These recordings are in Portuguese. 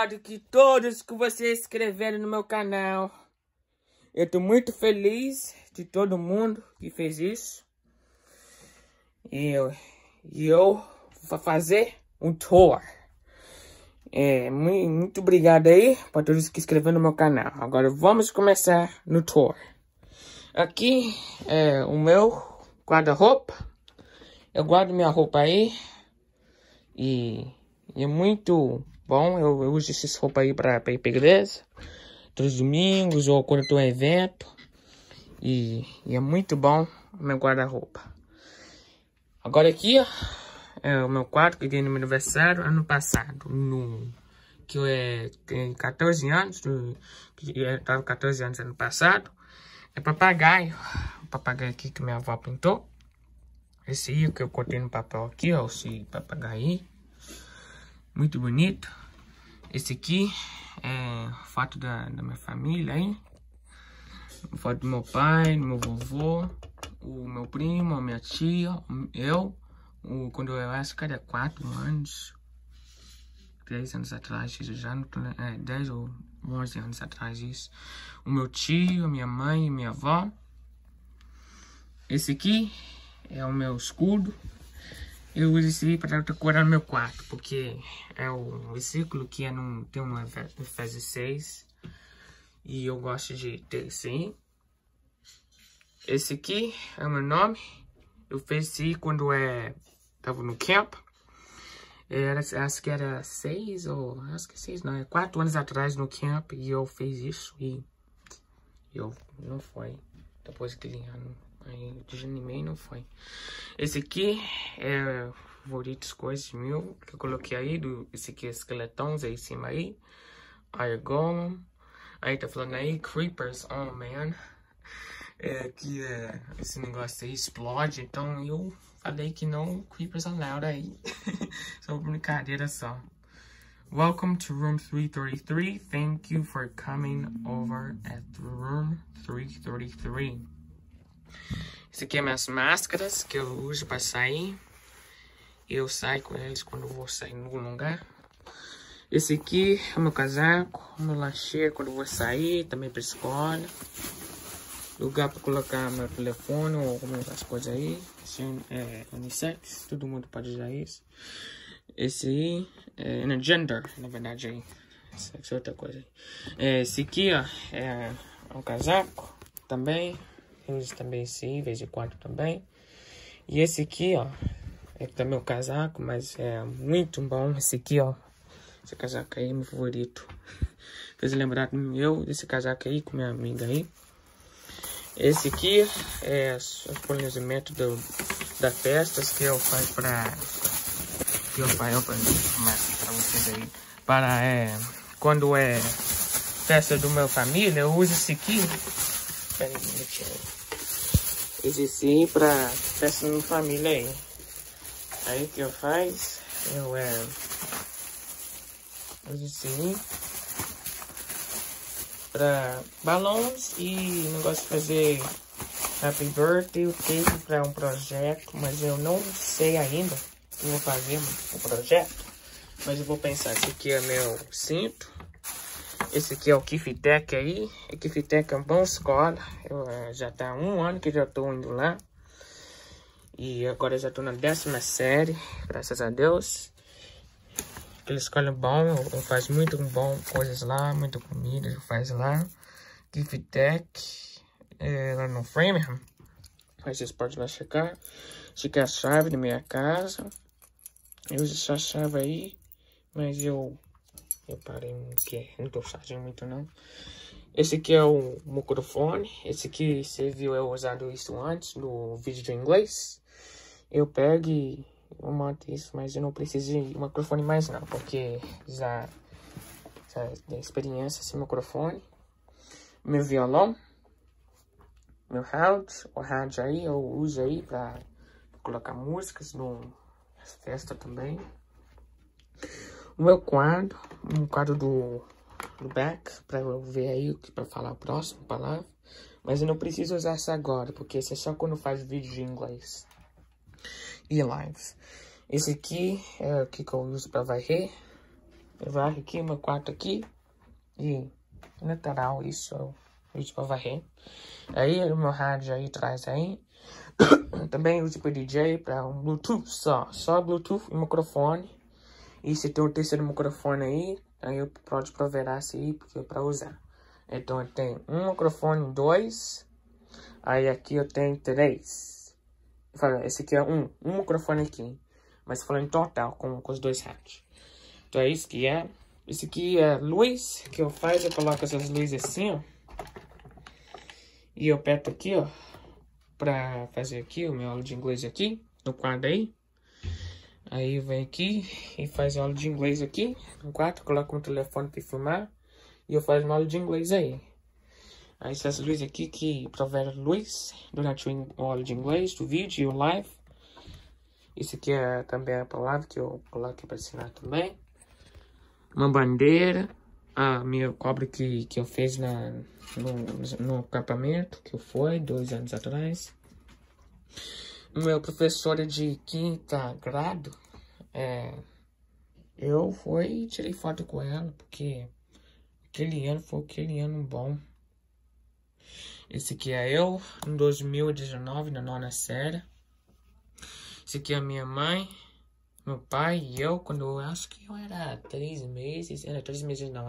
obrigado que todos que vocês inscreveram no meu canal. Eu tô muito feliz de todo mundo que fez isso. E eu vou fazer um tour. Muito obrigado aí para todos que inscreveram no meu canal. Agora vamos começar no tour. Aqui é o meu guarda-roupa. Eu guardo minha roupa aí. E é muito bom. Eu uso essas roupas aí para ir pra igreja. Todos os domingos ou quando tem um evento. E é muito bom o meu guarda-roupa. Agora aqui, ó, é o meu quarto que eu ganhei no meu aniversário ano passado. Que eu tenho 14 anos. Eu tava 14 anos ano passado. É papagaio. O papagaio aqui que minha avó pintou. Esse aí que eu cortei no papel aqui, ó. Esse papagaio aí. Muito bonito. Esse aqui é foto da minha família aí. Foto do meu pai, do meu vovô, o meu primo, a minha tia, eu. Quando eu acho que era 4 anos. 10 anos atrás, isso já não tô, 10 ou 11 anos atrás isso. O meu tio, a minha mãe e minha avó. Esse aqui é o meu escudo. Eu uso esse aí para decorar no meu quarto, porque é o versículo que tem no Efésios 6. E eu gosto de ter esse aí. Esse aqui é o meu nome. Eu fiz esse aí quando tava no camp. Acho que era 6 ou... Acho que 6 não, 4 anos atrás no camp. E eu fiz isso e eu não foi. Depois daquele ano aí desanimei, não foi. Esse aqui é favoritas coisas mil que eu coloquei aí. Esse aqui é esqueletões aí em cima aí. Iron Golem. Aí tá falando aí, Creepers, oh man. Esse negócio aí explode, então eu falei que não, Creepers allowed aí. Só brincadeira só. Welcome to room 333. Thank you for coming over at room 333. Esse aqui é minhas máscaras que eu uso para sair. Eu saio com eles quando eu vou sair em algum lugar. Esse aqui é o meu casaco, meu lancheiro quando eu vou sair, também para escola. Lugar para colocar meu telefone ou as coisas aí. Esse é unissex, todo mundo pode usar isso. Esse aí é gender, na verdade aí. Essa é outra coisa aí. Esse aqui, ó, é um casaco também. Eu uso também esse aí, de vez em quando também. E esse aqui, ó, é também um casaco, mas é muito bom. Esse aqui, ó. Esse casaco aí é meu favorito. Fez lembrar desse casaco aí com minha amiga aí. Esse aqui é o planejamento das festas que eu faço pra vocês aí. Quando é festa do meu família, eu uso esse aqui. Peraí, deixa eu... Esse sim pra festa da minha família aí. Aí o que eu faço? Eu uso sim para balões e negócio de fazer happy birthday, o cake para um projeto, mas eu não sei ainda que vou fazer um projeto, mas eu vou pensar. Esse aqui é meu cinto, esse aqui é o Kifitec aí. O Kifitec é uma boa escola, eu já tá há 1 ano que já tô indo lá e agora já tô na 10ª série, graças a Deus. Aquela escola é bom, eu faço muito bom coisas lá, muita comida eu faço lá. Kifitec, lá no Framingham. Aí vocês podem lá checar. Essa aqui é a chave da minha casa. Eu uso essa chave aí, mas eu parei porque não tô fazendo muito não. Esse aqui é o microfone. Esse aqui você viu eu usando isso antes no vídeo de inglês. Eu pego e eu monto isso, mas eu não preciso de microfone mais não, porque já tenho experiência esse microfone. Meu violão, meu rádio, o rádio aí eu uso aí pra colocar músicas no festa também. O meu quadro, um quadro do back, pra eu ver aí, pra falar a próxima palavra. Mas eu não preciso usar essa agora, porque esse é só quando faz vídeo de inglês e lives. Esse aqui é o que eu uso para varrer. varre aqui, meu quarto aqui. E lateral, isso pra varrer. Aí o meu rádio aí atrás aí. Também uso para DJ, para um Bluetooth só Bluetooth e microfone. E se tem um terceiro microfone aí eu pode proverar esse aí, porque é para usar. Então eu tenho um microfone, 2. Aí aqui eu tenho 3. Esse aqui é um microfone aqui. Mas falando em total, com os 2 rádios. Então é isso que é. Esse aqui é luz que eu faço. Eu coloco essas luzes assim, ó. E eu aperto aqui, ó. Pra fazer aqui o meu aula de inglês aqui. No quadro aí. Aí vem aqui e faz aula de inglês aqui. No quarto, coloco o telefone pra filmar. E eu faço uma aula de inglês aí. Aí essas luzes aqui que provém luz durante a aula de inglês, do vídeo e o live. Isso aqui é também a palavra que eu coloquei para ensinar também. Uma bandeira. A minha cobra que eu fiz no acampamento, que foi 2 anos atrás. Meu professor de 5º grado, eu fui e tirei foto com ela, porque aquele ano foi aquele ano bom. Esse aqui é eu, em 2019, na 9ª série. Esse aqui é a minha mãe, meu pai e eu, quando eu acho que eu era 3 meses. Era 3 meses não,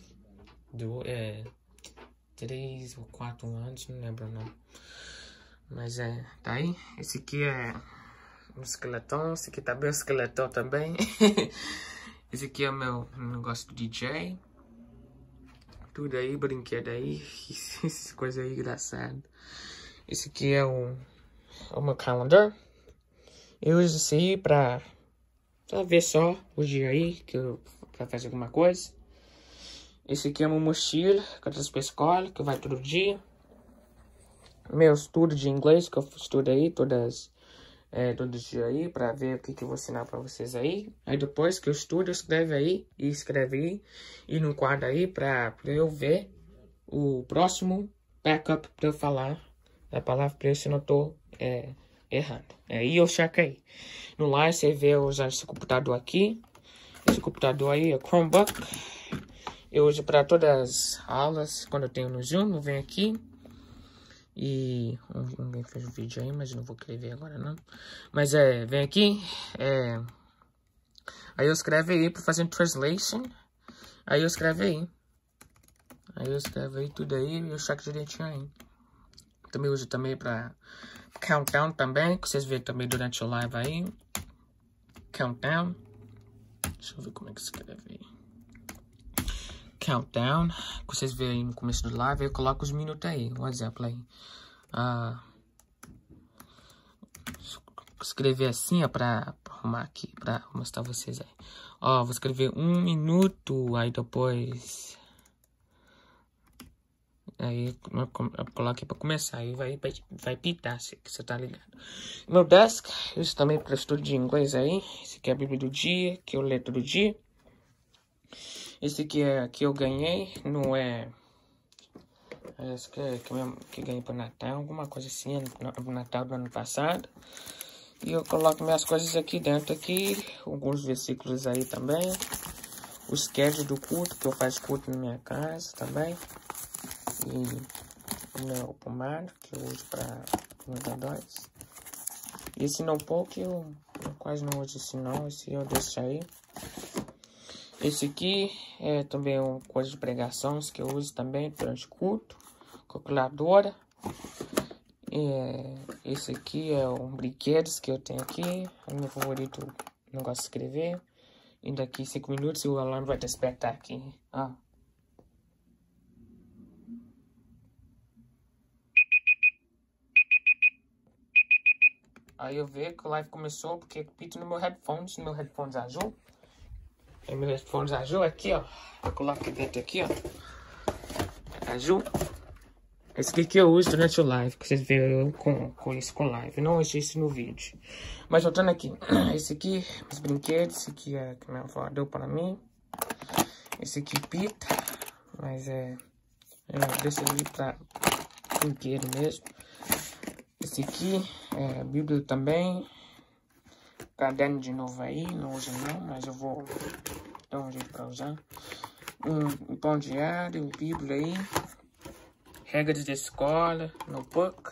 3 ou 4 anos, não lembro não. Mas tá aí. Esse aqui é um esqueletão, esse aqui tá bem um esqueletão também. Esse aqui é o meu negócio do DJ. Tudo aí, brinquedo aí, essas coisas aí engraçadas. Esse aqui é o meu calendar. Eu uso isso aí pra ver só o dia aí, pra fazer alguma coisa. Esse aqui é uma mochila que eu trouxe pra escola, que vai todo dia. Meu estudo de inglês, que eu estudo aí todos os dias aí, pra ver o que eu vou ensinar pra vocês aí. Aí depois que eu estudo, eu escrevo aí, e escreve aí, e no quadro aí, pra eu ver o próximo backup pra eu falar a palavra pra eu se não tô errando. Aí eu chequei. No lá você vê eu usando esse computador aqui. Esse computador aí é Chromebook. Eu uso para todas as aulas. Quando eu tenho no Zoom, eu venho aqui. E alguém fez um vídeo aí, mas eu não vou querer ver agora não. Mas vem aqui. Aí eu escrevo aí para fazer translation. Aí eu escrevo aí. Aí eu escrevo aí tudo aí e eu checo direitinho aí. Também uso também para countdown também, que vocês verem também durante o live aí. Countdown. Deixa eu ver como é que escreve aí. Countdown. Que vocês verem aí no começo do live, eu coloco os minutos aí. Um exemplo aí. Escrever assim, ó, pra arrumar aqui, pra mostrar vocês aí. Ó, vou escrever 1 minuto, aí depois... Aí eu coloco aqui pra começar, aí vai pitar, que você tá ligado. Meu desk, isso também para estudo de inglês aí. Esse aqui é a Bíblia do dia, que eu leio todo dia. Esse aqui é que eu ganhei, não é... Esse aqui é que eu ganhei pro Natal, alguma coisa assim, no Natal do ano passado. E eu coloco minhas coisas aqui dentro, aqui, alguns versículos aí também. O schedule do culto, que eu faço culto na minha casa também. E o meu pomado, que eu uso para computadores. E esse não pouco, eu quase não uso esse não, esse eu deixo aí. Esse aqui é também uma coisa de pregação, que eu uso também durante o culto. Calculadora. Esse aqui é um brinquedo que eu tenho aqui. É o meu favorito, não gosto de escrever. E daqui 5 minutos o alarme vai despertar aqui. Aí eu vejo que o live começou porque pito no meu headphones azul. É meu headphones azul aqui, ó. Eu coloco aqui dentro aqui, ó. Azul. Esse aqui que eu uso durante o live, que vocês viram com isso com live. Não uso isso no vídeo. Mas voltando aqui. Esse aqui, os brinquedos. Esse aqui é que minha avó deu para mim. Esse aqui pita. Mas eu deixo ali para brinquedo mesmo. Esse aqui é Bíblia também. Caderno de novo aí. Não uso não, mas eu vou dá um jeito pra usar. Um pão diário, bíblia aí. Regras de escola, notebook.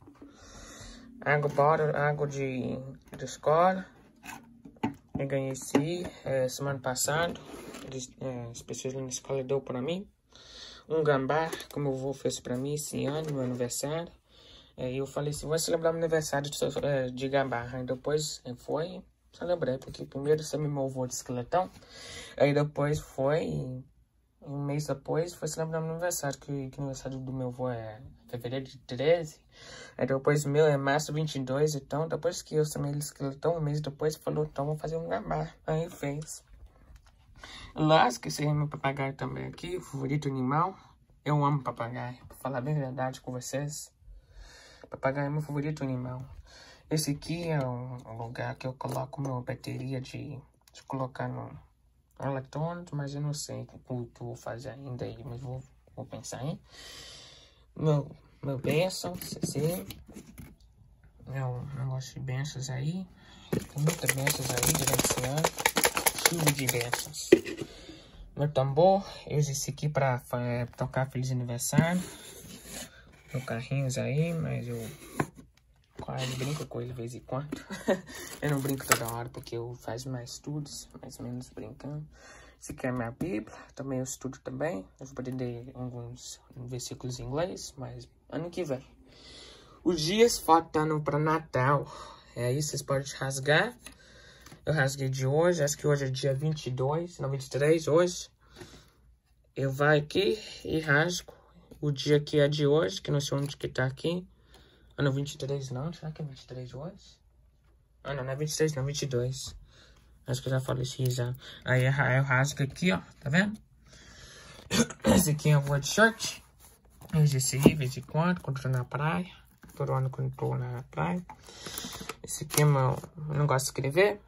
Água de escola. Eu ganhei esse aí semana passada. As pessoas na escola deu pra mim. Um gambá, como o vô fez pra mim esse ano, meu aniversário. Eu falei assim, vou celebrar meu aniversário de gambá. Aí depois foi, celebrei, porque primeiro você me movou de esqueletão. Aí depois foi, um mês depois, foi celebrar meu aniversário, que o aniversário do meu avô é fevereiro de 13. Aí depois o meu é março 22, então depois que eu chamei ele de esqueletão, um mês depois, falou, então vamos fazer um gambá. Aí fez. Lá, esqueci meu papagaio também aqui, favorito animal. Eu amo papagaio, pra falar bem a verdade com vocês. Papagaio é meu favorito animal. Esse aqui é um lugar que eu coloco minha bateria de colocar no eletrônico, mas eu não sei o que eu vou fazer ainda aí, mas vou pensar em. Meu bênção, esse meu negócio de bênçãos aí. Tem muitas bênçãos aí durante esse ano. Chuva de bênçãos. Meu tambor, eu uso esse aqui pra tocar feliz aniversário. Meu carrinhos aí, mas eu quase brinco com ele de vez em quando. Eu não brinco toda hora porque eu faço mais estudos, mais ou menos brincando. Esse aqui é a minha Bíblia, também eu estudo também. Eu vou aprender alguns versículos em inglês, mas ano que vem. Os dias faltando para Natal. Aí vocês podem rasgar. Eu rasguei de hoje, acho que hoje é dia 22, não 23 hoje. Eu vou aqui e rasgo o dia que é de hoje, que não sei onde que tá aqui. Ah, não, 23 não, será que é 23 hoje? Ah, não é 23 não, 22. Acho que eu já falei isso já. Aí eu rasgo aqui, ó, tá vendo? Esse aqui é o word shirt. Eu uso esse aí, de vez em quando eu tô na praia. Todo ano quando eu tô na praia. Esse aqui é meu, eu não gosto de escrever.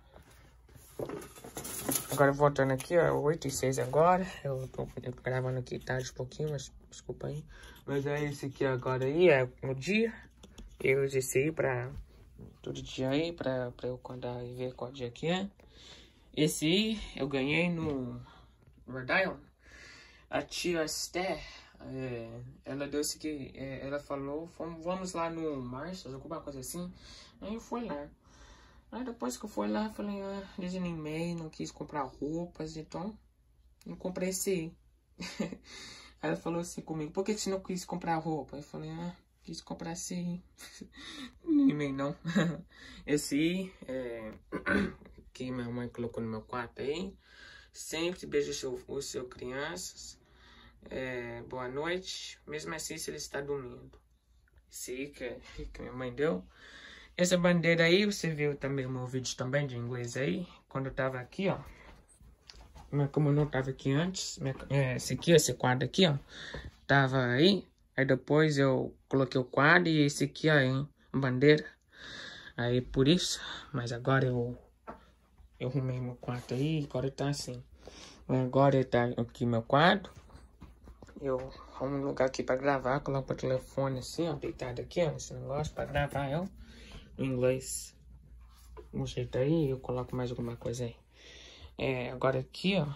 Agora voltando aqui, ó, 8h06 agora. Eu tô gravando aqui tarde um pouquinho, mas desculpa aí. Mas aí esse aqui agora aí é o dia. Eu uso esse aí pra todo dia aí, pra eu acordar e ver qual dia que é. Esse aí eu ganhei no Rhode Island. A tia Esther, ela deu esse aqui, ela falou, vamos lá no Marshall, alguma coisa assim. Aí eu fui lá. Aí depois que eu fui lá, falei, desanimei, não quis comprar roupas, então não comprei esse aí. Aí ela falou assim comigo, por que você não quis comprar roupa? Eu falei, quis comprar esse aí. Não animei não. Esse aí, que minha mãe colocou no meu quarto aí. Sempre beijo os seus crianças. Boa noite. Mesmo assim, se ele está dormindo. Esse aí que minha mãe deu. Essa bandeira aí, você viu também o meu vídeo também de inglês aí. Quando eu tava aqui, ó. Como eu não tava aqui antes. Esse quadro aqui, ó. Tava aí. Aí depois eu coloquei o quadro e esse aqui, ó, hein, bandeira. Aí por isso. Mas agora eu arrumei meu quarto aí. Agora tá assim. Agora tá aqui meu quadro. Eu arrumo um lugar aqui pra gravar. Coloco o telefone assim, ó. Deitado aqui, ó. Esse negócio pra gravar eu. Em inglês. Um jeito aí. Eu coloco mais alguma coisa aí. Agora aqui, ó.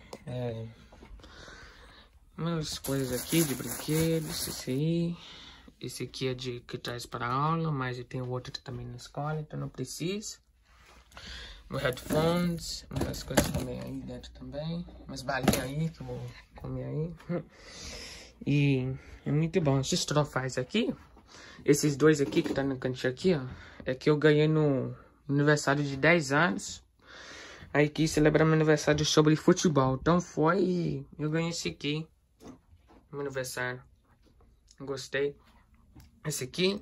Umas coisas aqui de brinquedos. Esse aí. Esse aqui é de que traz para aula. Mas eu tenho outro também na escola. Então não precisa. Meus headphones, umas coisas também aí dentro também. Umas balinhas aí que eu vou comer aí. E é muito bom. Esses troféus aqui, esses dois aqui que tá no cantinho aqui, ó. É que eu ganhei no aniversário de 10 anos. Aí quis celebrar meu aniversário sobre futebol. Então foi e eu ganhei esse aqui. No meu aniversário. Gostei. Esse aqui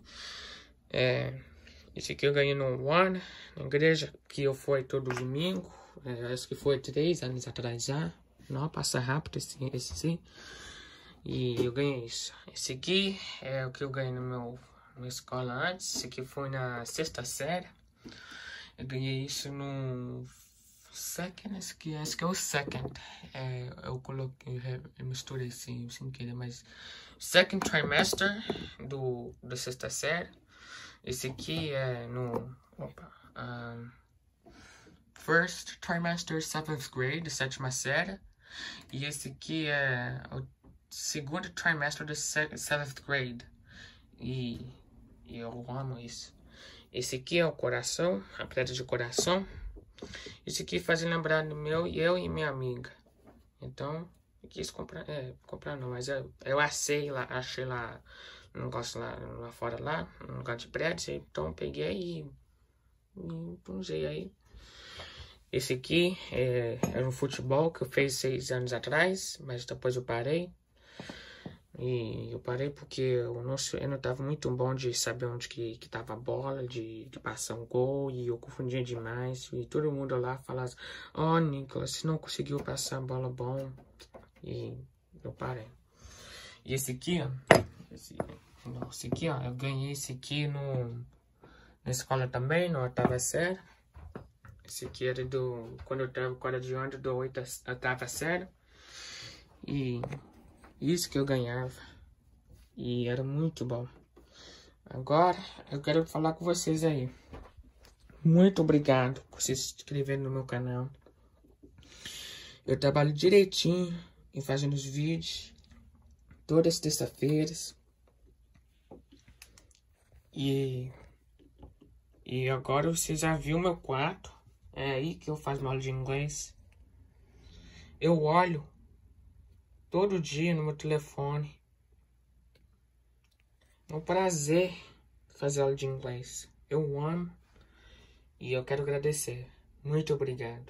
esse aqui eu ganhei no One, na igreja, que eu fui todo domingo. Acho que foi 3 anos atrás já. Não, passa rápido esse sim. E eu ganhei isso. Esse aqui é o que eu ganhei na escola antes. Esse aqui foi na 6ª série. Eu ganhei isso no second, acho que é o second. Eu coloquei, eu misturei assim, sem querer, mas second trimester da 6ª série. Esse aqui é no First Trimester 7th Grade, sétima série. E esse aqui é o segundo trimestre do 7th Grade. E eu amo isso. Esse aqui é o coração, a pedra de coração. Esse aqui faz lembrar do eu e minha amiga. Então, eu quis comprar, comprar não, mas eu achei lá, um negócio lá fora, um lugar de prédio. Então, eu peguei e usei aí. Esse aqui era um futebol que eu fiz 6 anos atrás, mas depois eu parei. E eu parei porque eu não estava muito bom de saber onde que tava a bola, de passar um gol, e eu confundia demais. E todo mundo lá falava, oh, Nicolas, você não conseguiu passar a bola bom. E eu parei. E esse aqui, ó, eu ganhei esse aqui na escola também, na 8ª série. Esse aqui era quando eu tava colegiando da 8ª série. E isso que eu ganhava. E era muito bom. Agora, eu quero falar com vocês aí. Muito obrigado por se inscrever no meu canal. Eu trabalho direitinho em fazendo os vídeos. Todas as terças-feiras. E agora você já viu meu quarto. É aí que eu faço uma aula de inglês. Eu olho todo dia no meu telefone. É um prazer fazer aula de inglês. Eu amo e eu quero agradecer. Muito obrigado.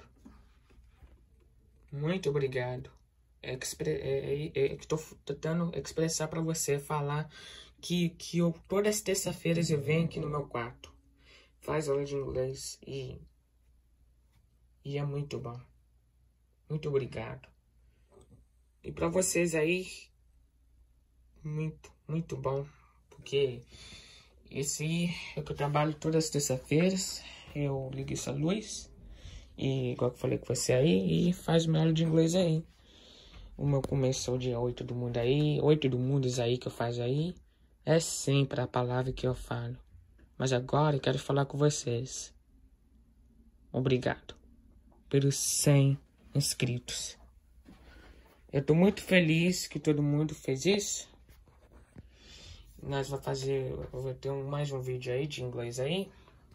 Muito obrigado. Que estou tentando expressar para você, falar que eu todas as terças-feiras eu venho aqui no meu quarto. Faz aula de inglês e é muito bom. Muito obrigado. E para vocês aí, muito, muito bom. Porque esse é que eu trabalho todas as terças-feiras. Eu ligo essa luz. E igual que eu falei com você aí. E faz minha aula de inglês aí. O meu começo é o dia 8 do mundo aí. 8 do mundos aí que eu faço aí. É sempre a palavra que eu falo. Mas agora eu quero falar com vocês. Obrigado pelos 100 inscritos. Eu tô muito feliz que todo mundo fez isso. Nós vou ter mais um vídeo aí de inglês aí.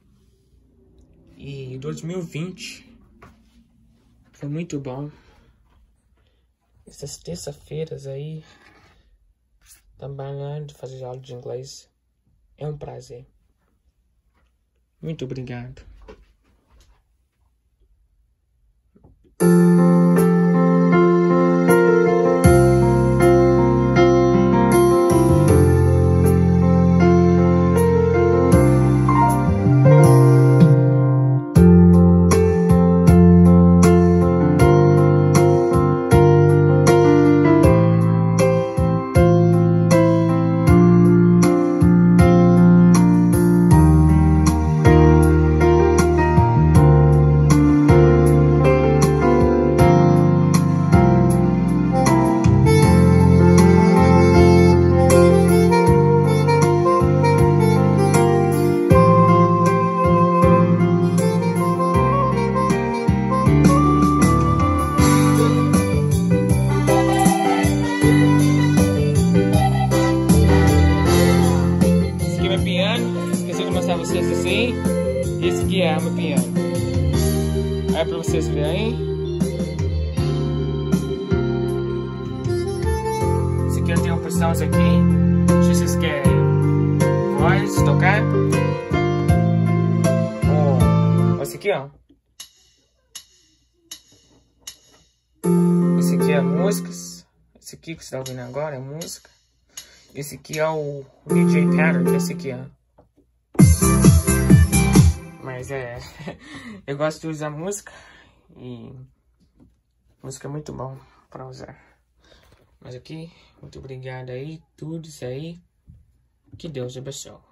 E 2020 foi muito bom. Essas terças-feiras aí, trabalhando, fazer aula de inglês, é um prazer. Muito obrigado. Vocês assim, esse aqui é o meu piano. Aí pra vocês verem. Esse aqui eu tenho opções aqui. Se vocês querem voz, tocar. Ou esse aqui, ó. Esse aqui é músicas. Esse aqui que você tá ouvindo agora é música. Esse aqui é o DJ Pattern, esse aqui, ó. Mas eu gosto de usar música e música é muito bom para usar. Mas aqui, muito obrigado aí, tudo isso aí. Que Deus abençoe.